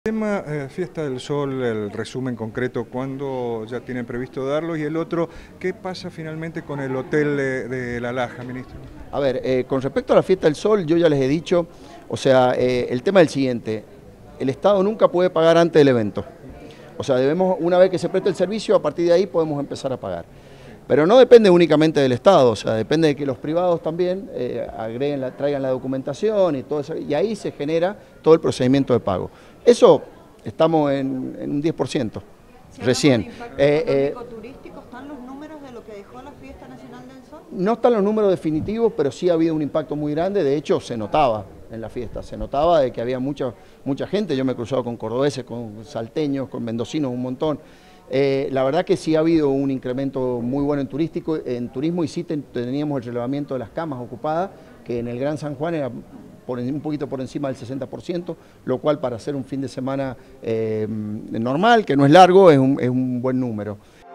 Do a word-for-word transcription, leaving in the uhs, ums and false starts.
El tema eh, Fiesta del Sol, el resumen concreto, ¿cuándo ya tienen previsto darlo? Y el otro, ¿qué pasa finalmente con el hotel de, de La Laja, ministro? A ver, eh, con respecto a la Fiesta del Sol, yo ya les he dicho, o sea, eh, el tema es el siguiente, el Estado nunca puede pagar antes del evento. O sea, debemos, una vez que se preste el servicio, a partir de ahí podemos empezar a pagar. Pero no depende únicamente del Estado, o sea, depende de que los privados también eh, agreguen la, traigan la documentación y todo eso, y ahí se genera todo el procedimiento de pago. Eso estamos en, en un diez por ciento recién. Eh, eh, turístico, ¿están los números de lo que dejó la Fiesta Nacional del Sol? No están los números definitivos, pero sí ha habido un impacto muy grande, de hecho se notaba en la fiesta, se notaba de que había mucha, mucha gente, yo me he cruzado con cordobeses, con salteños, con mendocinos, un montón. Eh, la verdad que sí ha habido un incremento muy bueno en, turístico, en turismo y sí ten, teníamos el relevamiento de las camas ocupadas, que en el Gran San Juan era por, un poquito por encima del sesenta por ciento, lo cual para hacer un fin de semana eh, normal, que no es largo, es un, es un buen número.